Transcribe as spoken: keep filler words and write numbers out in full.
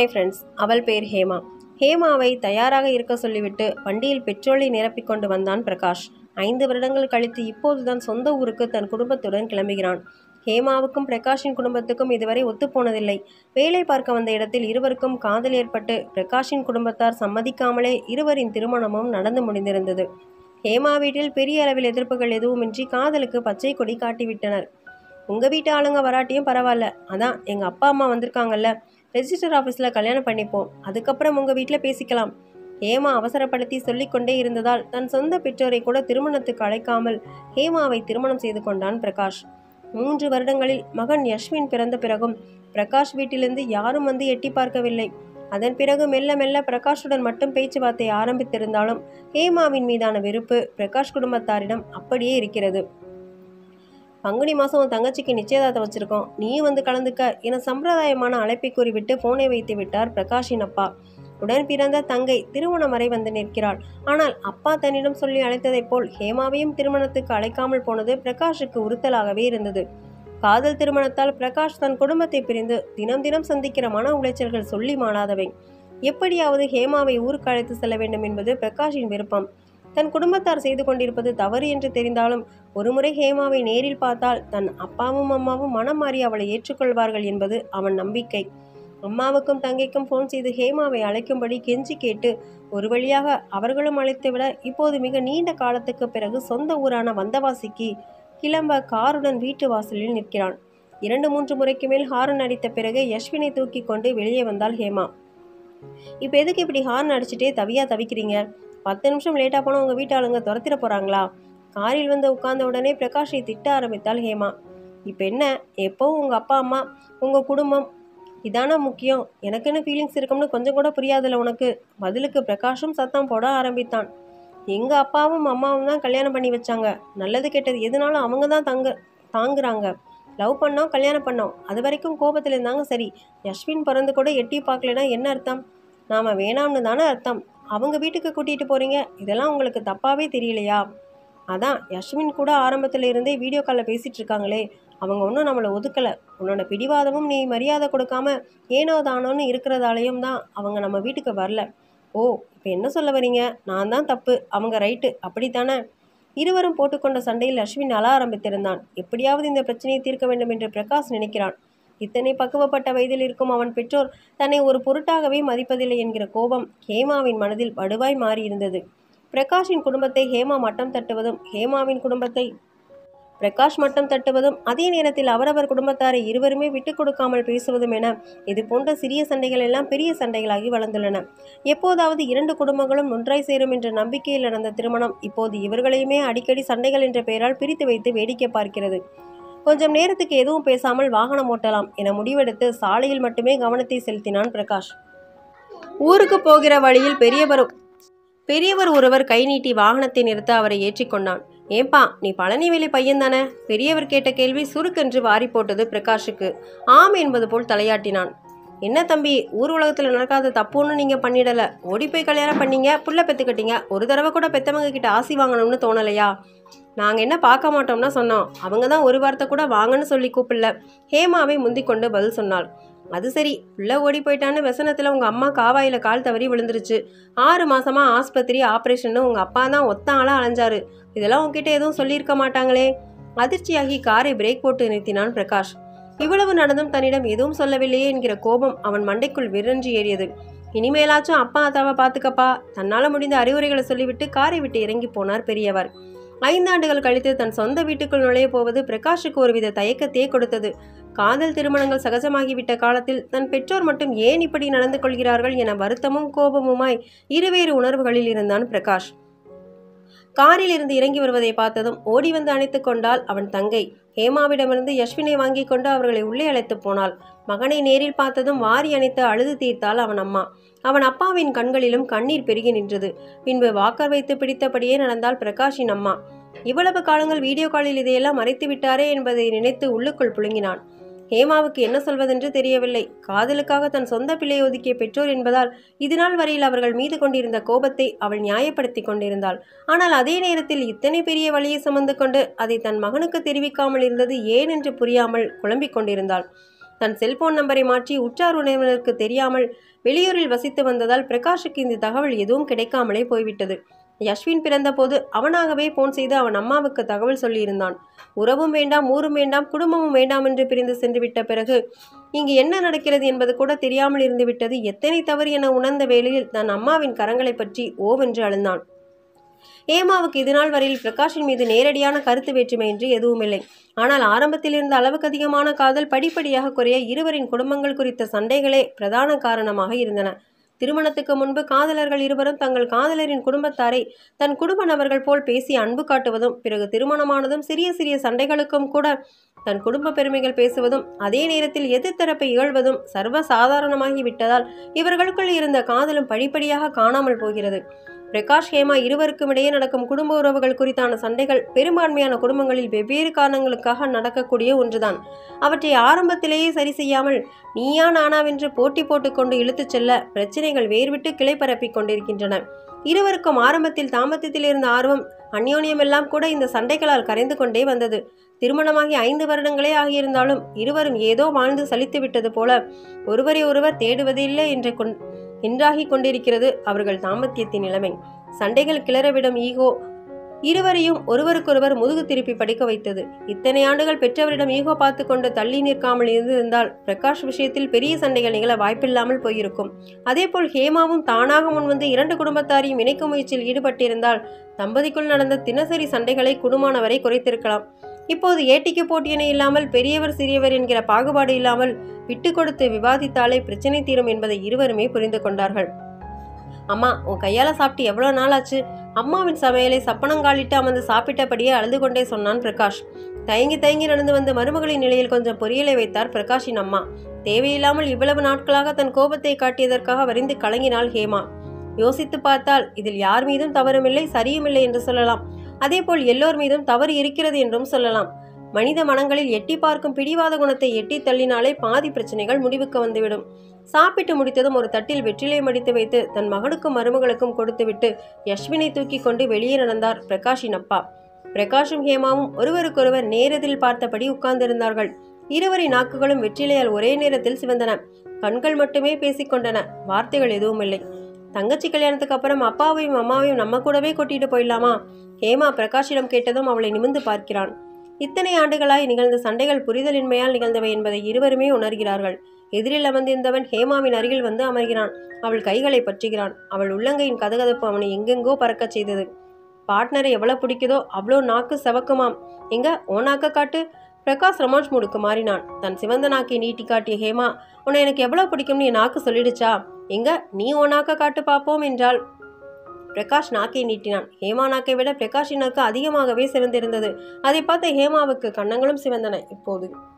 Hi friends, அவள் பேர் ஹேமா. ஹேமாவை தயாராக இருக்க சொல்லிவிட்டு வண்டியில் பெட்ரோலை நிரப்பிக் கொண்டு வந்தான் பிரகாஷ். ஐந்து வருடங்கள் கழித்து இப்போதுதான் சொந்த ஊருக்கு தன் குடும்பத்துடன் கிளம்புகிறான். ஹேமாவுக்கும் பிரகாஷின் குடும்பத்துக்கும் இதுவரை ஒத்துப்போனதில்லை. வேலை பார்க்க வந்த இடத்தில் இருவருக்கும் காதல் ஏற்பட்டு பிரகாஷின் குடும்பத்தார் சம்மதிக்காமலே இருவரின் திருமணமும் நடந்து முடிந்திருந்தது. ஹேமா வீட்டில் பெரிய அளவில் எதிர்ப்புகள் எதுவுமின்றி காதலுக்கு பச்சை கொடி காட்டிவிட்டனர். உங்கள் வீட்டு ஆளுங்க வராட்டியும் பரவாயில்ல, அதான் எங்கள் அப்பா அம்மா வந்திருக்காங்கல்ல, ரெஜிஸ்டர் ஆஃபீஸில் கல்யாணம் பண்ணிப்போம், அதுக்கப்புறம் உங்கள் வீட்டில் பேசிக்கலாம். ஹேமா அவசரப்படுத்தி சொல்லிக்கொண்டே இருந்ததால் தன் சொந்த பெற்றோரை கூட திருமணத்துக்கு அழைக்காமல் ஹேமாவை திருமணம் செய்து கொண்டான் பிரகாஷ். மூன்று வருடங்களில் மகன் யஷ்வின் பிறந்த பிறகும் பிரகாஷ் வீட்டிலிருந்து யாரும் வந்து எட்டி பார்க்கவில்லை. அதன் பிறகு மெல்ல மெல்ல பிரகாஷுடன் மட்டும் பேச்சுவார்த்தை ஆரம்பித்திருந்தாலும் ஹேமாவின் மீதான வெறுப்பு பிரகாஷ் குடும்பத்தாரிடம் அப்படியே இருக்கிறது. பங்குனி மாதம் உன் தங்கச்சிக்கு நிச்சயதார்த்தம் வச்சுருக்கோம், நீயும் வந்து கலந்துக்க என சம்பிரதாயமான அழைப்பை கூறிவிட்டு போனை வைத்து விட்டார் பிரகாஷின் அப்பா. உடன் பிறந்த தங்கை திருமணம் வரை வந்து நிற்கிறாள். ஆனால் அப்பா தன்னிடம் சொல்லி அழைத்ததைப் போல் ஹேமாவையும் திருமணத்துக்கு அழைக்காமல் போனது பிரகாஷுக்கு உறுத்தலாகவே இருந்தது. காதல் திருமணத்தால் பிரகாஷ் தன் குடும்பத்தை பிரிந்து தினம் தினம் சந்திக்கிற மன உளைச்சல்கள் சொல்லி மாளாதவை. எப்படியாவது ஹேமாவை ஊருக்கு அழைத்து செல்ல வேண்டும் என்பது பிரகாஷின் விருப்பம். தன் குடும்பத்தார் செய்து கொண்டிருப்பது தவறு என்று தெரிந்தாலும் ஒருமுறை ஹேமாவை நேரில் பார்த்தால் தன் அப்பாவும் அம்மாவும் மனம் மாறி அவளை ஏற்றுக்கொள்வார்கள் என்பது அவன் நம்பிக்கை. அம்மாவுக்கும் தங்கைக்கும் போன் செய்து ஹேமாவை அழைக்கும்படி கெஞ்சி கேட்டு ஒரு வழியாக அவர்களும் அழைத்துவிட இப்போது மிக நீண்ட காலத்துக்கு பிறகு சொந்த ஊரான வந்தவாசிக்கு கிளம்ப காருடன் வீட்டு வாசலில் நிற்கிறான். இரண்டு மூன்று முறைக்கு மேல் ஹாரன் அடித்த பிறகு யஷ்வினை தூக்கி கொண்டு வெளியே வந்தாள் ஹேமா. இப்போ எதுக்கு இப்படி ஹாரன் அடிச்சுட்டே தவியா தவிக்கிறீங்க? பத்து நிமிஷம் லேட்டாக போனால் உங்கள் வீட்டாளுங்க துரத்திட போகிறாங்களா? காரில் வந்து உட்கார்ந்த உடனே பிரகாஷை திட்ட ஆரம்பித்தாள் ஹேமா. இப்போ என்ன, எப்போவும் உங்கள் அப்பா அம்மா உங்கள் குடும்பம் இதான முக்கியம், எனக்குன்னு ஃபீலிங்ஸ் இருக்கும்னு கொஞ்சம் கூட புரியாதுல்ல உனக்கு? பதிலுக்கு பிரகாஷும் சத்தம் போட ஆரம்பித்தான். எங்கள் அப்பாவும் அம்மாவும் தான் கல்யாணம் பண்ணி வச்சாங்க, நல்லது கெட்டது எதுனாலும் அவங்க தான் தங்க தாங்குறாங்க. லவ் பண்ணோம், கல்யாணம் பண்ணோம், அது வரைக்கும் கோபத்தில் இருந்தாங்க. சரி, யஷ்வின் பிறந்து கூட எட்டி பார்க்கலனா என்ன அர்த்தம்? நாம் வேணாம்னு தானே அர்த்தம். அவங்க வீட்டுக்கு கூட்டிகிட்டு போகிறீங்க, இதெல்லாம் உங்களுக்கு தப்பாகவே தெரியலையா? அதான் யஷ்வின் கூட ஆரம்பத்தில் இருந்தே வீடியோ காலில் பேசிகிட்டு இருக்காங்களே, அவங்க ஒன்றும் நம்மளை ஒதுக்கலை. உன்னோட பிடிவாதமும் நீ மரியாதை கொடுக்காம ஏனோ தானோன்னு இருக்கிறதாலையும் தான் அவங்க நம்ம வீட்டுக்கு வரல. ஓ, இப்போ என்ன சொல்ல வரீங்க? நான் தான் தப்பு, அவங்க ரைட்டு, அப்படித்தானே? இருவரும் போட்டுக்கொண்ட சண்டையில் அஸ்வின் அழ ஆரம்பித்திருந்தான். எப்படியாவது இந்த பிரச்சனையை தீர்க்க வேண்டும் என்று பிரகாஷ் நினைக்கிறான். இத்தனை பக்குவப்பட்ட வயதில் இருக்கும் அவன் பெற்றோர் தன்னை ஒரு பொருட்டாகவே மதிப்பதில்லை என்கிற கோபம் ஹேமாவின் மனதில் வடுவாய் மாறியிருந்தது. பிரகாஷின் குடும்பத்தை ஹேமா மட்டம் தட்டுவதும் ஹேமாவின் குடும்பத்தை பிரகாஷ் மட்டம் தட்டுவதும் அதே நேரத்தில் அவரவர் குடும்பத்தாரை இருவருமே விட்டுக் கொடுக்காமல் பேசுவதும் என இது போன்ற சிறிய சண்டைகள் எல்லாம் பெரிய சண்டைகளாகி வளர்ந்துள்ளன. எப்போதாவது இரண்டு குடும்பங்களும் ஒன்றாய் சேரும் என்ற நம்பிக்கையில் நடந்த திருமணம் இப்போது இவர்களையுமே அடிக்கடி சண்டைகள் என்ற பெயரால் பிரித்து வைத்து வேடிக்கை பார்க்கிறது. கொஞ்சம் நேரத்துக்கு எதுவும் பேசாமல் வாகனம் ஓட்டலாம் என முடிவெடுத்து சாலையில் மட்டுமே கவனத்தை செலுத்தினான் பிரகாஷ். ஊருக்கு போகிற வழியில் பெரியவர் பெரியவர் ஒருவர் கை நீட்டி வாகனத்தை நிறுத்த அவரை ஏற்றிக்கொண்டான். ஏன்பா, நீ பழனிவேலி பையன் தானே? பெரியவர் கேட்ட கேள்வி சுருக்கென்று வாரி போட்டது பிரகாஷுக்கு. ஆம் என்பது போல் தலையாட்டினான். என்ன தம்பி, ஊர் உலகத்தில் நடக்காத தப்பு ஒன்றும் நீங்கள் பண்ணிடலை. ஓடி போய் கல்யாணம் பண்ணீங்க, புள்ள பெற்றுக்கிட்டீங்க, ஒரு தடவை கூட பெற்றவங்க கிட்ட ஆசி வாங்கணும்னு தோணலையா? நாங்கள் என்ன பார்க்க மாட்டோம்னா சொன்னோம், அவங்க தான் ஒரு வார்த்தை கூட வாங்கன்னு சொல்லி கூப்பிடல. ஹேமாவை முந்திக் கொண்டு பதில் சொன்னாள். அது சரி, உள்ள ஓடி போயிட்டான்னு व्यसனத்தில் உங்கள் அம்மா காவாயில் கால் தவறி விழுந்துருச்சு. ஆறு மாசமா ஆஸ்பத்திரி ஆப்ரேஷன்னு உங்கள் அப்பா தான் ஒத்த ஆளாக அலைஞ்சாரு. இதெல்லாம் உங்ககிட்ட எதுவும் சொல்லியிருக்க மாட்டாங்களே? அதிர்ச்சியாகி காரை பிரேக் போட்டு நிறுத்தினான் பிரகாஷ். இவ்வளவு நடந்தும் தன்னிடம் எதுவும் சொல்லவில்லையே என்கிற கோபம் அவன் மண்டைக்குள் விரஞ்சி ஏறியது. இனிமேலாச்சும் அப்பா அத்தாவை பார்த்துக்கப்பா, தன்னால் முடிந்த அறிவுரைகளை சொல்லிவிட்டு காரை விட்டு இறங்கி போனார் பெரியவர். ஐந்தாண்டுகள் கழித்து தன் சொந்த வீட்டுக்குள் நுழைய போவது பிரகாஷுக்கு ஒருவித தயக்கத்தையே கொடுத்தது. காதல் திருமணங்கள் சகஜமாகிவிட்ட காலத்தில் தன் பெற்றோர் மட்டும் ஏன் இப்படி நடந்து கொள்கிறார்கள் என வருத்தமும் கோபமுமாய் இருவேறு உணர்வுகளில் இருந்தான் பிரகாஷ். காரில் இருந்து இறங்கி வருவதை பார்த்ததும் ஓடி வந்து அணைத்து கொண்டாள் அவன் தங்கை. ஹேமாவிடமிருந்து யஷ்வினை வாங்கி கொண்டு அவர்களை உள்ளே அழைத்து போனாள். மகனை நேரில் பார்த்ததும் வாரி அணைத்து அழுது தீர்த்தாள் அவன் அம்மா. அவன் அப்பாவின் கண்களிலும் கண்ணீர் பெருகி நின்றது. பின்பு வாக்கர் வைத்து பிடித்தபடியே நடந்தாள் பிரகாஷின் அம்மா. இவ்வளவு காலங்கள் வீடியோ காலில் இதையெல்லாம் மறைத்து விட்டாரே என்பதை நினைத்து உள்ளுக்குள் புழுங்கினான். ஹேமாவுக்கு என்ன சொல்வதென்று தெரியவில்லை. காதலுக்காக தன் சொந்த பிள்ளையை ஒதுக்கிய பெற்றோர் என்பதால் இதுநாள் வரையில் அவர்கள் மீது கொண்டிருந்த கோபத்தை அவள் நியாயப்படுத்தி கொண்டிருந்தாள். ஆனால் அதே நேரத்தில் இத்தனை பெரிய வழியை சுமந்து கொண்டு அதை தன் மகனுக்கு தெரிவிக்காமல் இருந்தது ஏன் என்று புரியாமல் குழம்பிக் கொண்டிருந்தாள். தன் செல்போன் நம்பரை மாற்றி உற்றார் உறவினருக்கு தெரியாமல் வெளியூரில் வசித்து வந்ததால் பிரகாஷுக்கு இந்த தகவல் எதுவும் கிடைக்காமலே போய்விட்டது. யஸ்வின் பிறந்தபோது அவனாகவே போன் செய்து அவன் அம்மாவுக்கு தகவல் சொல்லியிருந்தான். உறவும் வேண்டாம், ஊரும் வேண்டாம், குடும்பமும் வேண்டாம் என்று பிரிந்து சென்று விட்ட பிறகு இங்கு என்ன நடக்கிறது என்பது கூட தெரியாமல் இருந்து விட்டது எத்தனை தவறு என உணர்ந்த வேளையில் தன் அம்மாவின் கரங்களை பற்றி ஓவென்று அழுந்தான். ஹேமாவுக்கு இதுநாள் வரையில் பிரகாஷின் மீது நேரடியான கருத்து வேற்றுமை என்று எதுவுமில்லை. ஆனால் ஆரம்பத்தில் இருந்த அளவுக்கு அதிகமான காதல் படிப்படியாக குறைய இருவரின் குடும்பங்கள் குறித்த சண்டைகளே பிரதான காரணமாக இருந்தன. திருமணத்துக்கு முன்பு காதலர்கள் இருவரும் தங்கள் காதலரின் குடும்பத்தாரை தன் குடும்ப நபர்கள் போல் பேசி அன்பு காட்டுவதும், பிறகு திருமணமானதும் சிறிய சிறிய சண்டைகளுக்கும் கூட தன் குடும்ப பெருமைகள் பேசுவதும், அதே நேரத்தில் எதிர்த்தரப்பை இகழ்வதும் சர்வ சாதாரணமாகி விட்டதால் இவர்களுக்குள் இருந்த காதலும் படிப்படியாக காணாமல் போகிறது. பிரகாஷ் ஹேமா இருவருக்கும் இடையே நடக்கும் குடும்ப உறவுகள் குறித்தான சண்டைகள் பெரும்பான்மையான குடும்பங்களில் வெவ்வேறு காரணங்களுக்காக நடக்கக்கூடிய ஒன்றுதான். அவற்றை ஆரம்பத்திலேயே சரி செய்யாமல் நீயா நானாவென்று போட்டி போட்டுக்கொண்டு இழுத்துச் செல்ல பிரச்சனைகள் வேர்விட்டு கிளை பரப்பி கொண்டிருக்கின்றன. இருவருக்கும் ஆரம்பத்தில் தாம்பத்தியத்தில் இருந்த ஆர்வம், அந்யோன்யமெல்லாம் கூட இந்த சண்டைகளால் கரைந்து கொண்டே வந்தது. திருமணமாகி ஐந்து வருடங்களே ஆகியிருந்தாலும் இருவரும் ஏதோ வாழ்ந்து சலித்து விட்டது போல ஒருவரை ஒருவர் தேடுவதில்லை என்ற கொண் என்றாகி கொண்டிருக்கிறது அவர்கள் தாம்பத்தியத்தின் நிலைமை. சண்டைகள் கிளறவிடும் ஈகோ இருவரையும் ஒருவருக்கொருவர் முதுகு திருப்பி படிக்க வைத்தது. இத்தனை ஆண்டுகள் பெற்றவரிடம் ஈகோ பார்த்து கொண்டு தள்ளி நிற்காமல் இருந்திருந்தால் பிரகாஷ் விஷயத்தில் பெரிய சண்டைகள் நிகழ வாய்ப்பில்லாமல் போயிருக்கும். அதேபோல் ஹேமாவும் தானாக முன்வந்து இரண்டு குடும்பத்தாரையும் இணைக்கும் முயற்சியில் ஈடுபட்டிருந்தால் தம்பதிக்குள் நடந்த தினசரி சண்டைகளை குடும்பமானவரை குறைத்திருக்கலாம். இப்போது ஏட்டிக்கு போட்டியனை இல்லாமல் பெரியவர் சிறியவர் என்கிற பாகுபாடு இல்லாமல் விட்டு கொடுத்து விவாதித்தாலே பிரச்சனை தீரும் என்பதை இருவருமே புரிந்து கொண்டார்கள். அம்மா, உன் கையால சாப்பிட்டு எவ்வளோ நாள் ஆச்சு? அம்மாவின் சமையலை சப்பனங்காலிட்டு அமர்ந்து சாப்பிட்டபடியே அழுது கொண்டே சொன்னான் பிரகாஷ். தயங்கி தயங்கி நடந்து வந்து மருமகளின் நிலையில் கொஞ்சம் பொரியலை வைத்தார் பிரகாஷின் அம்மா. தேவையில்லாமல் இவ்வளவு நாட்களாக தன் கோபத்தை காட்டியதற்காக வரிந்து கலங்கினாள் ஹேமா. யோசித்து பார்த்தால் இதில் யார் மீதும் தவறுமில்லை, சரியுமில்லை என்று சொல்லலாம். அதேபோல் எல்லோர் மீதும் தவறு இருக்கிறது என்றும் சொல்லலாம். மனித மனங்களில் எட்டி பார்க்கும் பிடிவாத குணத்தை எட்டி தள்ளினாலே பாதி பிரச்சனைகள் முடிவுக்கு வந்துவிடும். சாப்பிட்டு முடித்ததும் ஒரு தட்டில் வெற்றிலை மடித்து வைத்து தன் மகனுக்கும் மருமகளுக்கும் கொடுத்துவிட்டு யஸ்வினை தூக்கி கொண்டு வெளியே நடந்தார் பிரகாஷின் அப்பா. பிரகாஷும் ஹேமாவும் ஒருவருக்கொருவர் நேரத்தில் பார்த்தபடி உட்கார்ந்திருந்தார்கள். இருவரின் நாக்குகளும் வெற்றிலையால் ஒரே நேரத்தில் சிவந்தன. கண்கள் மட்டுமே பேசிக்கொண்டன, வார்த்தைகள் எதுவும் இல்லை. தங்கச்சி கல்யாணத்துக்கு அப்புறம் அப்பாவையும் அம்மாவையும் நம்ம கூடவே கூட்டிட்டு போயிடலாமா? ஹேமா பிரகாஷிடம் கேட்டதும் அவளை நிமிர்ந்து பார்க்கிறான். இத்தனை ஆண்டுகளாய் நிகழ்ந்த சண்டைகள் புரிதலின்மையால் நிகழ்ந்தவை என்பதை இருவருமே உணர்கிறார்கள். எதிரில் அமர்ந்திருந்தவன் ஹேமாவின் அருகில் வந்து அமர்கிறான். அவள் கைகளை பற்றுகிறான். அவள் உள்ளங்கையின் கதகதப்பு அவனை எங்கெங்கோ பறக்கச் செய்தது. பார்ட்னரை எவ்வளவு பிடிக்குதோ அவ்வளோ நாக்கு செவக்குமாம். எங்க ஓ நாக்க காட்டு. பிரகாஷ் ரொமான்ஸ் மூடுக்கு மாறினான். தன் சிவந்த நாக்கை நீட்டி காட்டிய ஹேமா, உன்னை எனக்கு எவ்வளவு பிடிக்கும்னு என் நாக்கு சொல்லிடுச்சா? எங்க நீ ஓ நாக்க காட்டு பார்ப்போம் என்றாள். பிரகாஷ் நாக்கை நீட்டினான். ஹேமா நாக்கை விட பிரகாஷின் நாக்கு அதிகமாகவே சிவந்திருந்தது. அதை பார்த்த ஹேமாவுக்கு கன்னங்களும் சிவந்தன. இப்போது